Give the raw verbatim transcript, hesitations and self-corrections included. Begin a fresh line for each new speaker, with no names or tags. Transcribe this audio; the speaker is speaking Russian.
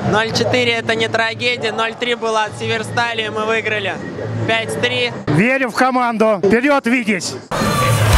ноль четыре это не трагедия, ноль три было от Северстали, мы выиграли пять три.
Верим в команду. Вперед, Витязь!